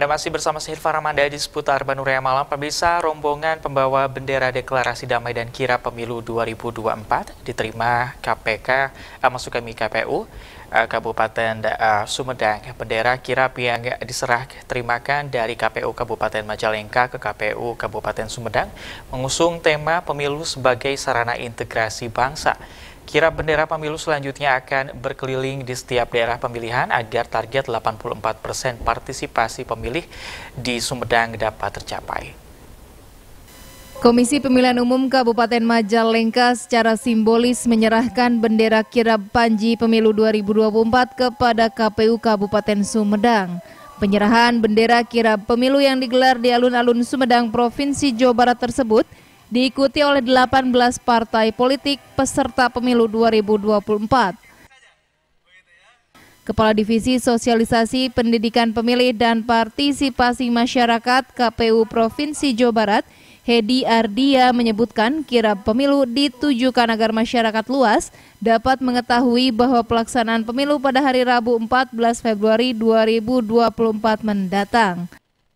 Anda masih bersama saya Hilfa Ramadhani di seputar Bandung Raya Malam. Pemirsa, rombongan pembawa bendera deklarasi damai dan kirap pemilu 2024 diterima KPK, maksud kami KPU Kabupaten Sumedang. Bendera kirap yang diserah terimakan dari KPU Kabupaten Majalengka ke KPU Kabupaten Sumedang mengusung tema pemilu sebagai sarana integrasi bangsa. Kirap bendera pemilu selanjutnya akan berkeliling di setiap daerah pemilihan agar target 84% partisipasi pemilih di Sumedang dapat tercapai. Komisi Pemilihan Umum Kabupaten Majalengka secara simbolis menyerahkan bendera kirap Panji Pemilu 2024 kepada KPU Kabupaten Sumedang. Penyerahan bendera kirap pemilu yang digelar di alun-alun Sumedang, Provinsi Jawa Barat tersebut diikuti oleh 18 partai politik peserta pemilu 2024. Kepala Divisi Sosialisasi Pendidikan Pemilih dan Partisipasi Masyarakat KPU Provinsi Jawa Barat, Hedi Ardia menyebutkan kirap pemilu ditujukan agar masyarakat luas dapat mengetahui bahwa pelaksanaan pemilu pada hari Rabu 14 Februari 2024 mendatang.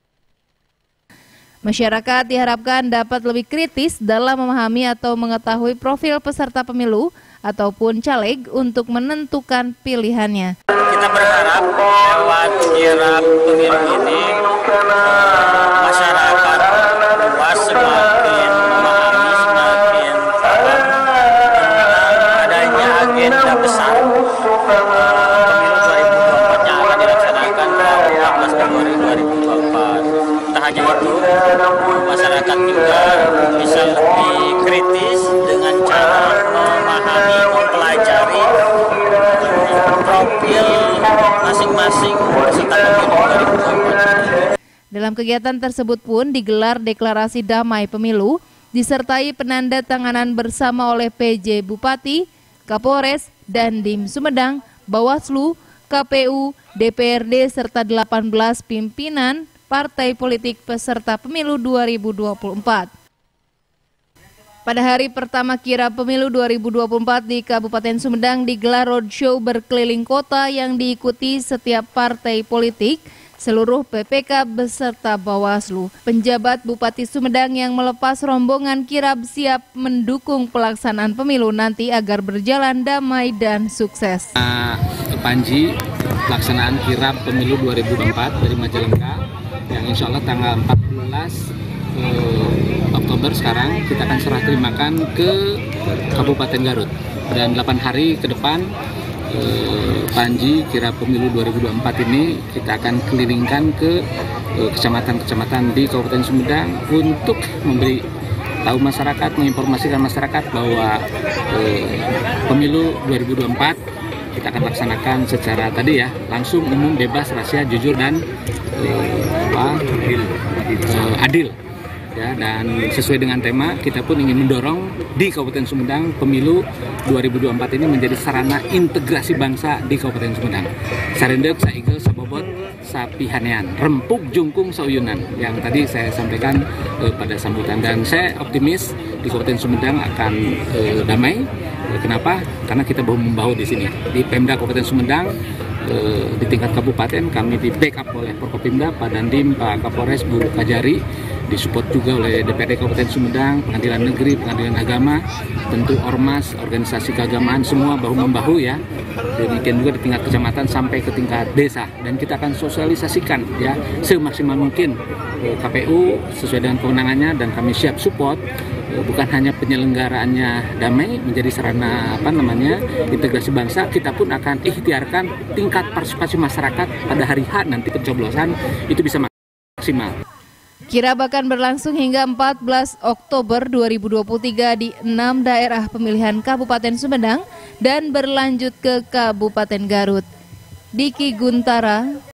Masyarakat diharapkan dapat lebih kritis dalam memahami atau mengetahui profil peserta pemilu ataupun caleg untuk menentukan pilihannya. Kita berharap lewat kirap pemilu ini masyarakat luas semakin memahami, semakin paham tentang adanya agenda besar pemilu 2024 yang akan dilaksanakan pada 14 Februari 2024. Tak hanya itu, masyarakat juga bisa lebih kritis dengan cara memahami, mempelajari profil masing-masing peserta pemilu 2024. Dalam kegiatan tersebut pun digelar deklarasi damai pemilu disertai penandatanganan bersama oleh PJ Bupati, Kapolres, Dandim Sumedang, Bawaslu, KPU, DPRD serta 18 pimpinan partai politik peserta pemilu 2024. Pada hari pertama kirap pemilu 2024 di Kabupaten Sumedang digelar roadshow berkeliling kota yang diikuti setiap partai politik, seluruh PPK beserta Bawaslu. Penjabat Bupati Sumedang yang melepas rombongan kirap siap mendukung pelaksanaan pemilu nanti agar berjalan damai dan sukses. Panji, pelaksanaan kirap pemilu 2024 dari Majalengka yang insya Allah tanggal 14 Oktober sekarang kita akan serah terimakan ke Kabupaten Garut, dan 8 hari ke depan Panji kirap pemilu 2024 ini kita akan kelilingkan ke kecamatan-kecamatan di Kabupaten Sumedang untuk memberi tahu masyarakat, menginformasikan masyarakat bahwa pemilu 2024 kita akan laksanakan secara tadi ya, langsung, umum, bebas, rahasia, jujur, dan adil. Ya, dan sesuai dengan tema, kita pun ingin mendorong di Kabupaten Sumedang pemilu 2024 ini menjadi sarana integrasi bangsa di Kabupaten Sumedang. Sarendek, saigel, sabobot, sapihanean, rempuk, jungkung, sauyunan, yang tadi saya sampaikan pada sambutan. Dan saya optimis di Kabupaten Sumedang akan damai. Kenapa? Karena kita bahu-membahu di sini. Di Pemda Kabupaten Sumedang, di tingkat kabupaten kami di backup oleh Forkopimda, Pak Dandim, Pak Kapolres, Bu Kajari, disupport juga oleh DPRD Kabupaten Sumedang, Pengadilan Negeri, Pengadilan Agama, tentu ormas, organisasi keagamaan, semua bahu-membahu ya. Demikian juga di tingkat kecamatan sampai ke tingkat desa, dan kita akan sosialisasikan ya semaksimal mungkin KPU sesuai dengan kewenangannya, dan kami siap support. Bukan hanya penyelenggaraannya damai menjadi sarana integrasi bangsa, kita pun akan ikhtiarkan tingkat partisipasi masyarakat pada hari H nanti pencoblosan itu bisa maksimal. Kirap akan berlangsung hingga 14 Oktober 2023 di 6 daerah pemilihan Kabupaten Sumedang dan berlanjut ke Kabupaten Garut. Diki Guntara,